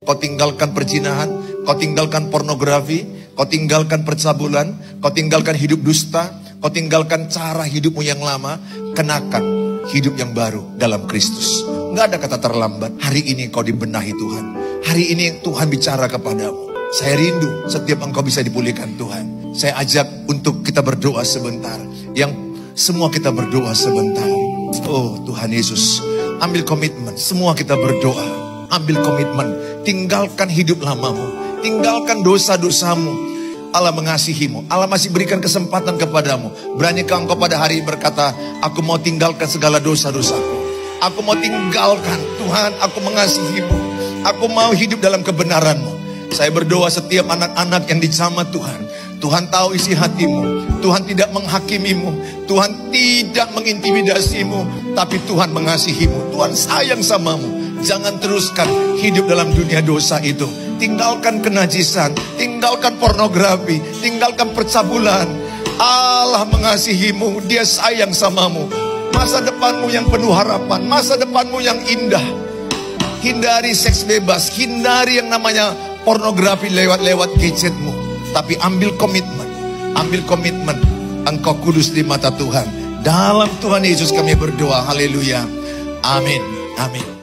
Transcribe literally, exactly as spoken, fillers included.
kau tinggalkan perzinahan, kau tinggalkan pornografi, kau tinggalkan percabulan, kau tinggalkan hidup dusta, kau tinggalkan cara hidupmu yang lama, kenakan hidup yang baru dalam Kristus. Nggak ada kata terlambat. Hari ini kau dibenahi Tuhan. Hari ini Tuhan bicara kepadamu. Saya rindu setiap engkau bisa dipulihkan Tuhan. Saya ajak untuk kita berdoa sebentar. Yang semua kita berdoa sebentar. Oh Tuhan Yesus, ambil komitmen. Semua kita berdoa. Ambil komitmen. Tinggalkan hidup lamamu. Tinggalkan dosa-dosamu. Allah mengasihimu. Allah masih berikan kesempatan kepadamu. Beranikah engkau pada hari berkata, aku mau tinggalkan segala dosa-dosaku. Aku mau tinggalkan. Tuhan, aku mengasihimu. Aku mau hidup dalam kebenaranmu. Saya berdoa setiap anak-anak yang dijamah Tuhan. Tuhan tahu isi hatimu. Tuhan tidak menghakimimu. Tuhan tidak mengintimidasimu. Tapi Tuhan mengasihimu. Tuhan sayang samamu. Jangan teruskan hidup dalam dunia dosa itu. Tinggalkan kenajisan. Tinggalkan pornografi. Tinggalkan percabulan. Allah mengasihimu. Dia sayang samamu. Masa depanmu yang penuh harapan. Masa depanmu yang indah. Hindari seks bebas. Hindari yang namanya pornografi lewat-lewat gadgetmu. Tapi ambil komitmen. Ambil komitmen. Engkau kudus di mata Tuhan. Dalam Tuhan Yesus kami berdoa. Haleluya. Amin. Amin.